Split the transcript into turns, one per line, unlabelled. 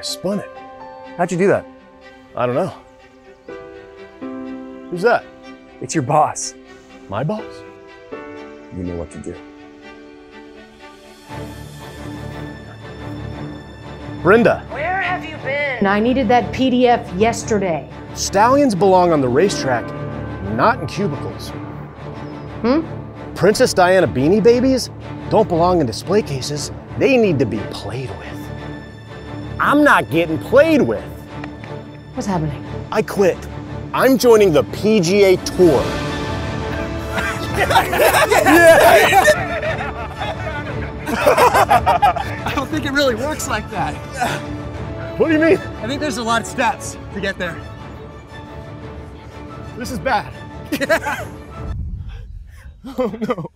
spun it.
How'd you do that?
I don't know. Who's that?
It's your boss.
My boss?
You know what to do.
Brenda,
Where have you been? I needed that PDF yesterday.
stallions belong on the racetrack, not in cubicles. Princess Diana Beanie Babies don't belong in display cases. They need to be played with. I'm not getting played with.
What's happening?
I quit. I'm joining the PGA Tour.
I don't think it really works like that.
What do you mean?
I think there's a lot of steps to get there.
This is bad. Oh no.